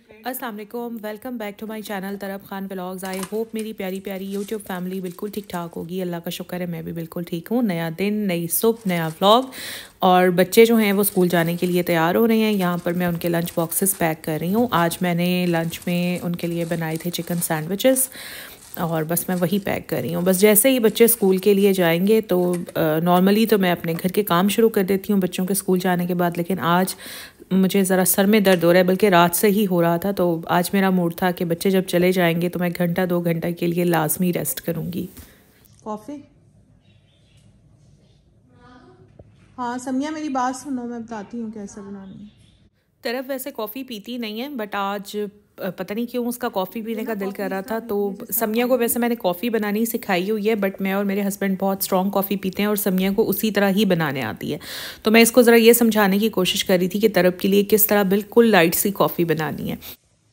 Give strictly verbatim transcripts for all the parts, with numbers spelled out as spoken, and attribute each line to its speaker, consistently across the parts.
Speaker 1: अस्सलाम वालेकुम, welcome back to my channel Taraf Khan vlogs. I hope मेरी प्यारी प्यारी यूट्यूब फैमिली बिल्कुल ठीक ठाक होगी। अल्लाह का शुक्र है मैं भी बिल्कुल ठीक हूँ। नया दिन, नई सुबह, नया व्लॉग। और बच्चे जो हैं वो स्कूल जाने के लिए तैयार हो रहे हैं। यहाँ पर मैं उनके लंच बॉक्सेस पैक कर रही हूँ। आज मैंने लंच में उनके लिए बनाए थे चिकन सैंडविचेस और बस मैं वही पैक कर रही हूँ। बस जैसे ही बच्चे स्कूल के लिए जाएंगे तो नॉर्मली तो मैं अपने घर के काम शुरू कर देती हूँ बच्चों के स्कूल जाने के बाद, लेकिन आज मुझे ज़रा सर में दर्द हो रहा है, बल्कि रात से ही हो रहा था। तो आज मेरा मूड था कि बच्चे जब चले जाएंगे तो मैं घंटा दो घंटा के लिए लाजमी रेस्ट करूँगी। कॉफ़ी? हाँ समिया मेरी बात सुनो, मैं बताती हूँ कैसे बनानी है। तरफ वैसे कॉफ़ी पीती नहीं है, बट आज पता नहीं क्यों उसका कॉफ़ी पीने का दिल कर रहा था। तो समिया को वैसे मैंने कॉफ़ी बनानी सिखाई हुई है, बट मैं और मेरे हस्बैंड बहुत स्ट्रॉन्ग कॉफ़ी पीते हैं और समिया को उसी तरह ही बनाने आती है। तो मैं इसको ज़रा ये समझाने की कोशिश कर रही थी कि तरफ के लिए किस तरह बिल्कुल लाइट सी कॉफ़ी बनानी है।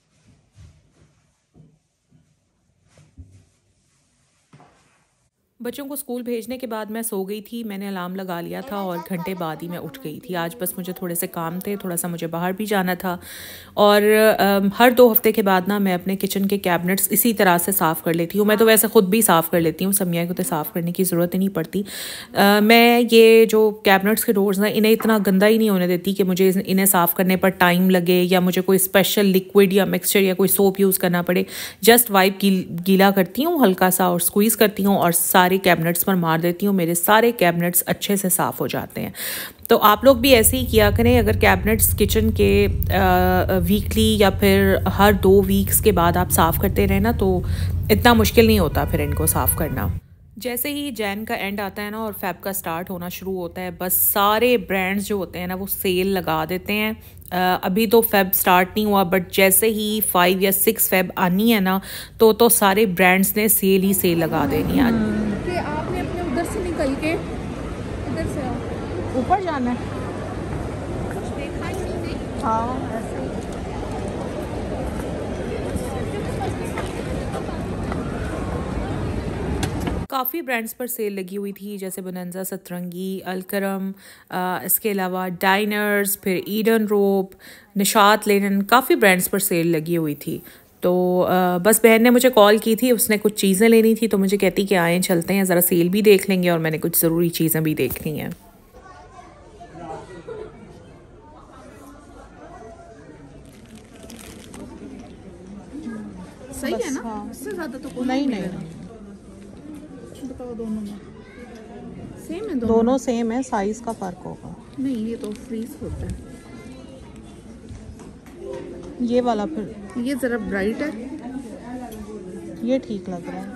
Speaker 1: बच्चों को स्कूल भेजने के बाद मैं सो गई थी। मैंने अलार्म लगा लिया था और घंटे बाद ही मैं उठ गई थी। आज बस मुझे थोड़े से काम थे, थोड़ा सा मुझे बाहर भी जाना था। और आ, हर दो हफ्ते के बाद ना मैं अपने किचन के कैबिनेट्स इसी तरह से साफ़ कर लेती हूँ। मैं तो वैसे ख़ुद भी साफ़ कर लेती हूँ, समिया को तो साफ़ करने की ज़रूरत ही नहीं पड़ती। आ, मैं ये जो कैबिनेट्स के डोर्स ना, इन्हें इतना गंदा ही नहीं होने देती कि मुझे इन्हें साफ़ करने पर टाइम लगे या मुझे कोई स्पेशल लिक्विड या मिक्सचर या कोई सोप यूज़ करना पड़े। जस्ट वाइप गीला करती हूँ हल्का सा और स्क्वीज़ करती हूँ और सारे कैबिनेट्स पर मार देती हूँ। मेरे सारे कैबिनेट्स अच्छे से साफ़ हो जाते हैं। तो आप लोग भी ऐसे ही किया करें। अगर कैबिनेट्स किचन के वीकली या फिर हर दो वीक्स के बाद आप साफ़ करते रहें ना, तो इतना मुश्किल नहीं होता फिर इनको साफ़ करना। जैसे ही जैन का एंड आता है ना और फेब का स्टार्ट होना शुरू होता है, बस सारे ब्रांड्स जो होते हैं ना वो सेल लगा देते हैं। uh, अभी तो फेब स्टार्ट नहीं हुआ, बट जैसे ही फाइव या सिक्स फेब आनी है ना तो तो सारे ब्रांड्स ने सेल ही सेल लगा देनी है।
Speaker 2: कि आपने अपने उधर से निकल के इधर से
Speaker 1: ऊपर जाना है।
Speaker 2: कुछ देखा ही नहीं।
Speaker 1: हाँ ऐसे काफ़ी ब्रांड्स पर सेल लगी हुई थी, जैसे बोनांजा, सतरंगी, अलकरम, इसके अलावा डाइनर्स, फिर ईडन रोप, निशात लेनन, काफ़ी ब्रांड्स पर सेल लगी हुई थी। तो आ, बस बहन ने मुझे कॉल की थी, उसने कुछ चीज़ें लेनी थी तो मुझे कहती कि आएँ चलते हैं, ज़रा सेल भी देख लेंगे और मैंने कुछ ज़रूरी चीज़ें भी देखनी हैं।
Speaker 2: सही है ना? हाँ। इससे ज़्यादा तो कोई
Speaker 1: नहीं नहीं
Speaker 2: बताओ, दोनों में सेम है? दोनों,
Speaker 1: दोनों सेम है, साइज़ का फ़र्क होगा।
Speaker 2: नहीं ये तो फ्रीज होता है।
Speaker 1: ये वाला फिर
Speaker 2: ये ज़रा ब्राइट है,
Speaker 1: ये ठीक लग रहा है।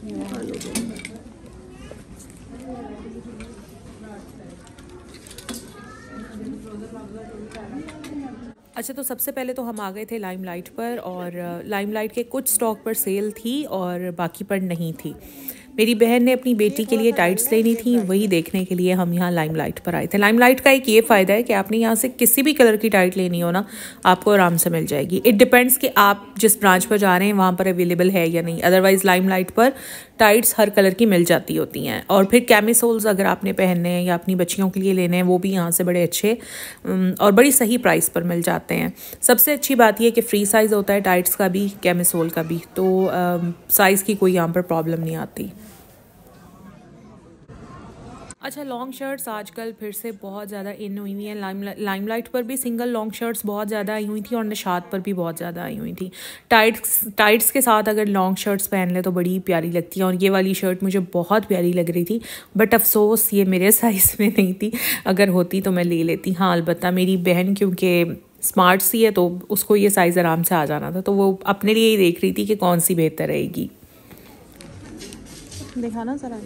Speaker 1: अच्छा, तो सबसे पहले तो हम आ गए थे लाइमलाइट पर, और लाइमलाइट के कुछ स्टॉक पर सेल थी और बाकी पर नहीं थी। मेरी बहन ने अपनी बेटी के लिए टाइट्स लेनी थी, वही देखने के लिए हम यहाँ लाइमलाइट पर आए थे। लाइमलाइट का एक ये फ़ायदा है कि आपने यहाँ से किसी भी कलर की टाइट लेनी हो ना, आपको आराम से मिल जाएगी। इट डिपेंड्स कि आप जिस ब्रांच पर जा रहे हैं वहाँ पर अवेलेबल है या नहीं। अदरवाइज़ लाइमलाइट पर टाइट्स हर कलर की मिल जाती होती हैं। और फिर कैमिसोल्स अगर आपने पहनने हैं या अपनी बच्चियों के लिए लेने हैं, वो भी यहाँ से बड़े अच्छे और बड़ी सही प्राइस पर मिल जाते हैं। सबसे अच्छी बात यह कि फ़्री साइज़ होता है टाइट्स का भी, कैमिसोल का भी, तो साइज़ की कोई यहाँ पर प्रॉब्लम नहीं आती। अच्छा, लॉन्ग शर्ट्स आजकल फिर से बहुत ज़्यादा इन हुई हुई हैं। लाइम लाइमलाइट पर भी सिंगल लॉन्ग शर्ट्स बहुत ज़्यादा आई हुई थी और निशात पर भी बहुत ज़्यादा आई हुई थी। टाइट्स टाइट्स के साथ अगर लॉन्ग शर्ट्स पहन ले तो बड़ी प्यारी लगती हैं, और ये वाली शर्ट मुझे बहुत प्यारी लग रही थी, बट अफसोस ये मेरे साइज़ में नहीं थी। अगर होती तो मैं ले लेती। हाँ अलबत्ता मेरी बहन क्योंकि स्मार्ट सी है तो उसको ये साइज़ आराम से आ जाना था, तो वो अपने लिए ही देख रही थी कि कौन सी बेहतर रहेगी। दिखाना ज़रा।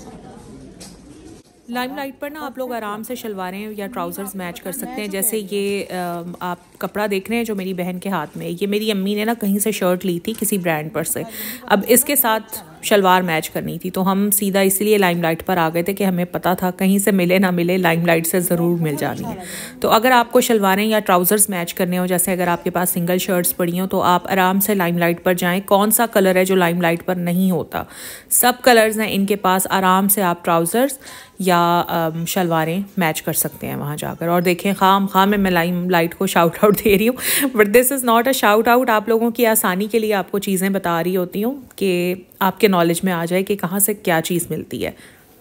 Speaker 1: लाइमलाइट पर ना आप लोग आराम से शलवारें या ट्राउज़र्स मैच कर सकते हैं। जैसे ये आप कपड़ा देख रहे हैं जो मेरी बहन के हाथ में, ये मेरी अम्मी ने ना कहीं से शर्ट ली थी किसी ब्रांड पर से। अब इसके साथ शलवार मैच करनी थी, तो हम सीधा इसलिए लाइमलाइट पर आ गए थे कि हमें पता था कहीं से मिले ना मिले लाइमलाइट से ज़रूर मिल जानी है। तो अगर आपको शलवारें या ट्राउज़र्स मैच करने हो, जैसे अगर आपके पास सिंगल शर्ट्स पड़ी हो, तो आप आराम से लाइमलाइट पर जाएं। कौन सा कलर है जो लाइमलाइट पर नहीं होता? सब कलर्स हैं इनके पास। आराम से आप ट्राउज़र्स या शलवारें मैच कर सकते हैं वहाँ जाकर। और देखें, खाम खाम में मैं लाइमलाइट को शाउट आउट दे रही हूँ, but this is not a shout out. आप लोगों की आसानी के लिए आपको चीज़ें बता रही होती हूँ कि आपके नॉलेज में आ जाए कि कहाँ से क्या चीज़ मिलती है।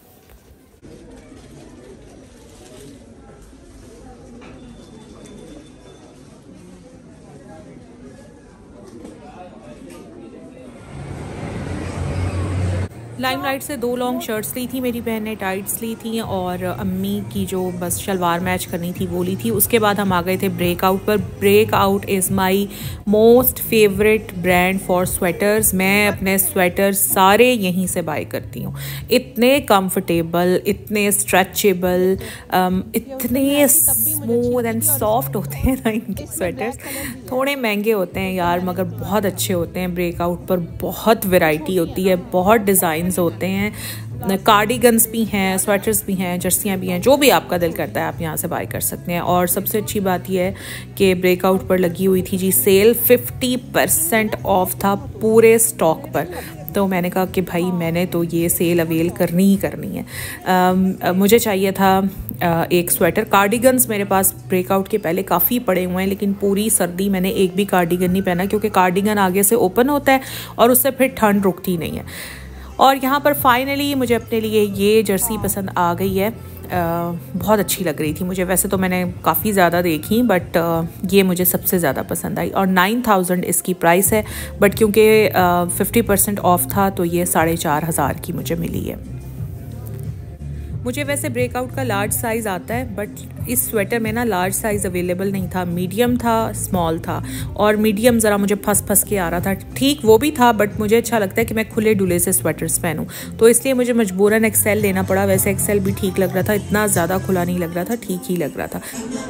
Speaker 1: लाइमलाइट से दो लॉन्ग शर्ट्स ली थी मेरी बहन ने, टाइट्स ली थी, और अम्मी की जो बस शलवार मैच करनी थी वो ली थी। उसके बाद हम आ गए थे ब्रेकआउट पर। Breakout is my most favourite brand for sweaters. मैं अपने स्वेटर्स सारे यहीं से बाय करती हूँ। इतने कंफर्टेबल, इतने स्ट्रेचेबल, इतने स्मूथ एंड सॉफ्ट होते हैं ना इनके स्वेटर्स। थोड़े महंगे होते हैं यार, मगर बहुत अच्छे होते हैं। ब्रेकआउट पर बहुत वैरायटी होती है, बहुत डिज़ाइन होते हैं, कार्डिगन्स भी हैं, स्वेटर्स भी हैं, जर्सियाँ भी हैं, जो भी आपका दिल करता है आप यहाँ से बाय कर सकते हैं। और सबसे अच्छी बात यह है कि ब्रेकआउट पर लगी हुई थी J sale, fifty percent off था पूरे स्टॉक पर। तो मैंने कहा कि भाई मैंने तो ये सेल अवेल करनी ही करनी है। आ, मुझे चाहिए था आ, एक स्वेटर। कार्डिगन्स मेरे पास ब्रेकआउट के पहले काफ़ी पड़े हुए हैं, लेकिन पूरी सर्दी मैंने एक भी कार्डिगन नहीं पहना, क्योंकि कार्डिगन आगे से ओपन होता है और उससे फिर ठंड रुकती नहीं है। और यहाँ पर फाइनली मुझे अपने लिए ये जर्सी पसंद आ गई है। आ, बहुत अच्छी लग रही थी मुझे। वैसे तो मैंने काफ़ी ज़्यादा देखी, बट आ, ये मुझे सबसे ज़्यादा पसंद आई। और नाइन थाउजेंड इसकी प्राइस है, बट क्योंकि फिफ्टी परसेंट ऑफ था तो ये साढ़े चार हज़ार की मुझे मिली है। मुझे वैसे ब्रेकआउट का लार्ज साइज़ आता है, बट इस स्वेटर में ना लार्ज साइज़ अवेलेबल नहीं था। मीडियम था, स्मॉल था, और मीडियम ज़रा मुझे फंस फंस के आ रहा था। ठीक वो भी था, बट मुझे अच्छा लगता है कि मैं खुले डुले से स्वेटर्स पहनूं, तो इसलिए मुझे मजबूरन एक्सेल लेना पड़ा। वैसे एक्सेल भी ठीक लग रहा था, इतना ज़्यादा खुला नहीं लग रहा था, ठीक ही लग रहा था।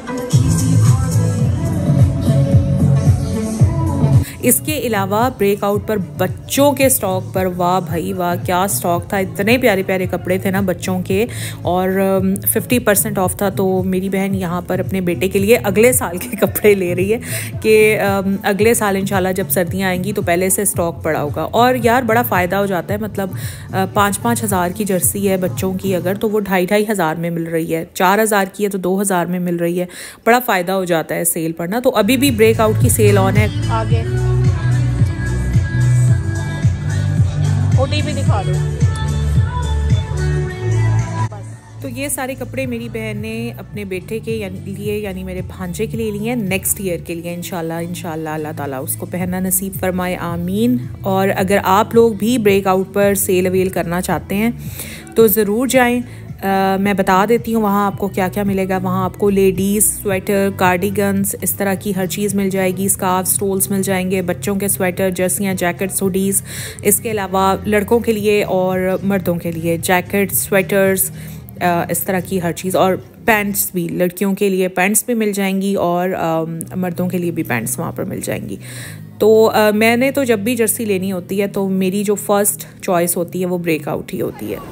Speaker 1: इसके अलावा ब्रेकआउट पर बच्चों के स्टॉक पर, वाह भाई वाह क्या स्टॉक था। इतने प्यारे प्यारे कपड़े थे ना बच्चों के, और फिफ्टी परसेंट ऑफ था। तो मेरी बहन यहाँ पर अपने बेटे के लिए अगले साल के कपड़े ले रही है कि अगले साल इंशाल्लाह जब सर्दियाँ आएंगी तो पहले से स्टॉक पड़ा होगा। और यार बड़ा फ़ायदा हो जाता है, मतलब पाँच पाँच हज़ार की जर्सी है बच्चों की अगर, तो वो ढाई ढाई हज़ार में मिल रही है। चार हज़ार की है तो दो हज़ार में मिल रही है। बड़ा फ़ायदा हो जाता है सेल पर ना। तो अभी भी ब्रेकआउट की सेल ऑन है। आगे ओटीपी दिखा दो। तो ये सारे कपड़े मेरी बहन ने अपने बेटे के लिए, यानी मेरे भांजे के लिए लिए हैं नेक्स्ट ईयर के लिए। इंशाल्लाह इंशाल्लाह अल्लाह ताला उसको पहनना नसीब फरमाए, आमीन। और अगर आप लोग भी ब्रेकआउट पर सेल अवेल करना चाहते हैं तो ज़रूर जाएं। Uh, मैं बता देती हूँ वहाँ आपको क्या क्या मिलेगा। वहाँ आपको लेडीज़ स्वेटर, कार्डिगन्स, इस तरह की हर चीज़ मिल जाएगी। स्कार्फ, स्टोल्स मिल जाएंगे, बच्चों के स्वेटर, जर्सियाँ, जैकेट्स, हुडीज़। इसके अलावा लड़कों के लिए और मर्दों के लिए जैकेट्स, स्वेटर्स, uh, इस तरह की हर चीज़। और पैंट्स भी, लड़कियों के लिए पैंट्स भी मिल जाएंगी, और uh, मर्दों के लिए भी पैंट्स वहाँ पर मिल जाएंगी। तो uh, मैंने तो जब भी जर्सी लेनी होती है तो मेरी जो फ़र्स्ट चॉइस होती है वो ब्रेकआउट ही होती है।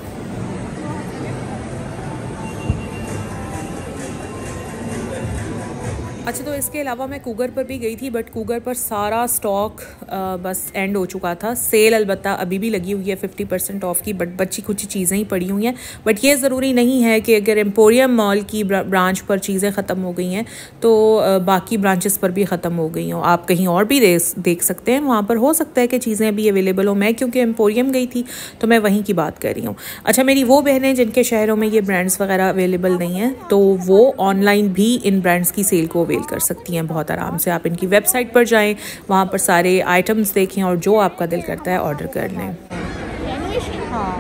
Speaker 1: अच्छा, तो इसके अलावा मैं कूगर पर भी गई थी, बट कूगर पर सारा स्टॉक बस एंड हो चुका था। सेल अलबत्ता अभी भी लगी हुई है फिफ्टी परसेंट ऑफ की, बट बच्ची कुछ चीज़ें ही पड़ी हुई हैं। बट ये ज़रूरी नहीं है कि अगर एम्पोरियम मॉल की ब्रांच पर चीज़ें ख़त्म हो गई हैं तो बाकी ब्रांचेस पर भी ख़त्म हो गई हों। आप कहीं और भी देख सकते हैं, वहाँ पर हो सकता है कि चीज़ें अभी अवेलेबल हो। मैं क्योंकि एम्पोरियम गई थी तो मैं वहीं की बात कर रही हूँ। अच्छा, मेरी वो बहनें जिनके शहरों में ये ब्रांड्स वगैरह अवेलेबल नहीं हैं, तो वो ऑनलाइन भी इन ब्रांड्स की सेल को कर सकती हैं बहुत आराम से। आप इनकी वेबसाइट पर जाएं, वहाँ पर सारे आइटम्स देखें और जो आपका दिल करता है ऑर्डर कर लें। हाँ,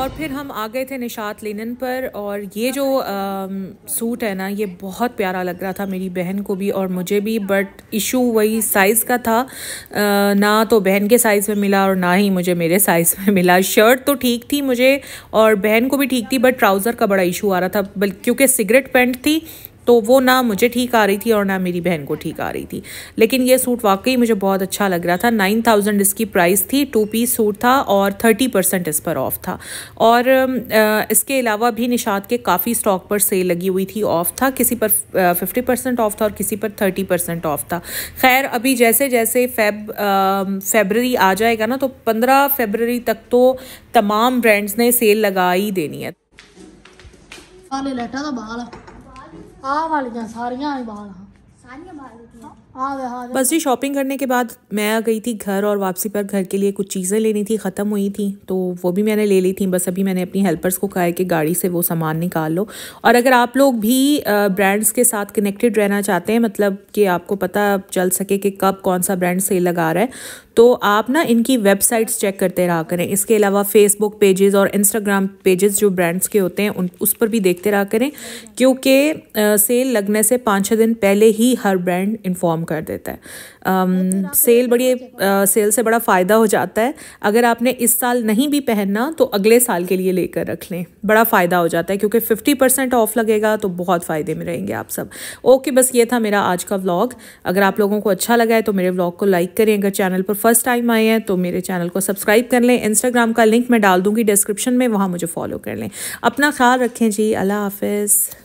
Speaker 1: और फिर हम आ गए थे निशात लिनन पर, और ये जो आ, सूट है ना ये बहुत प्यारा लग रहा था मेरी बहन को भी और मुझे भी, बट इशू वही साइज़ का था, आ, ना तो बहन के साइज़ में मिला और ना ही मुझे मेरे साइज़ में मिला। शर्ट तो ठीक थी मुझे और बहन को भी ठीक थी, बट ट्राउज़र का बड़ा इशू आ रहा था, बल्कि क्योंकि सिगरेट पैंट थी तो वो ना मुझे ठीक आ रही थी और ना मेरी बहन को ठीक आ रही थी। लेकिन ये सूट वाकई मुझे बहुत अच्छा लग रहा था। नाइन थाउजेंड इसकी प्राइस थी, टू पीस सूट था और थर्टी परसेंट इस पर ऑफ था। और आ, इसके अलावा भी निशात के काफ़ी स्टॉक पर सेल लगी हुई थी, ऑफ था, किसी पर फिफ्टी परसेंट ऑफ था और किसी पर थर्टी परसेंट ऑफ था। खैर अभी जैसे जैसे फेब फेबररी आ जाएगा ना तो पंद्रह फरवरी तक तो तमाम ब्रांड्स ने सेल लगा ही देनी है।
Speaker 2: आ वालियां सारियां ही बाल सारियां बाल आ
Speaker 1: बस जी शॉपिंग करने के बाद मैं आ गई थी घर, और वापसी पर घर के लिए कुछ चीज़ें लेनी थी, ख़त्म हुई थी तो वो भी मैंने ले ली थी। बस अभी मैंने अपनी हेल्पर्स को कहा है कि गाड़ी से वो सामान निकाल लो। और अगर आप लोग भी ब्रांड्स के साथ कनेक्टेड रहना चाहते हैं, मतलब कि आपको पता चल सके कि कब कौन सा ब्रांड सेल लगा रहा है, तो आप ना इनकी वेबसाइट्स चेक करते रहा करें। इसके अलावा फेसबुक पेजेस और इंस्टाग्राम पेजेस जो ब्रांड्स के होते हैं उन उस पर भी देखते रहा करें, क्योंकि सेल लगने से पाँच छः दिन पहले ही हर ब्रांड इन्फॉर्म कर देता है। आम, सेल बड़ी आ, सेल से बड़ा फ़ायदा हो जाता है। अगर आपने इस साल नहीं भी पहनना तो अगले साल के लिए लेकर रख लें, बड़ा फ़ायदा हो जाता है, क्योंकि फिफ्टी परसेंट ऑफ लगेगा तो बहुत फ़ायदे में रहेंगे आप सब। ओके, बस ये था मेरा आज का व्लॉग। अगर आप लोगों को अच्छा लगा है तो मेरे व्लॉग को लाइक करें। अगर चैनल पर फर्स्ट टाइम आए हैं तो मेरे चैनल को सब्सक्राइब कर लें। इंस्टाग्राम का लिंक मैं डाल दूँगी डिस्क्रिप्शन में, वहाँ मुझे फॉलो कर लें। अपना ख्याल रखें जी, अल्लाह हाफिज़।